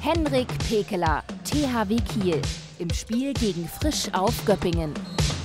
Henrik Pekeler, THW Kiel, im Spiel gegen Frisch auf Göppingen.